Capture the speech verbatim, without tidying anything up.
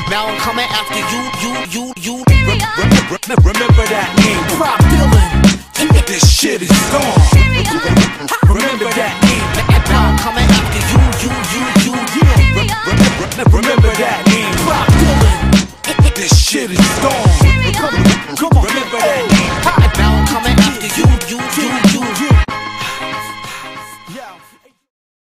Now I'm coming after you, you, you, you. Remember that name, Prop Dylan. This shit is gone. Remember that name. Now I'm coming after you, you, you, you. Remember that name, Prop Dylan. This shit is gone.